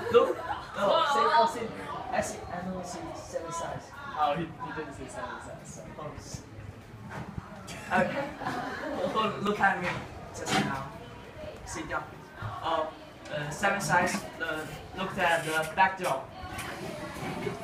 Look. I see. I don't see 7 size. Oh, he didn't say 7 size. So. Okay. Look at me just now. Sit down. 7 size. Look at the backdrop.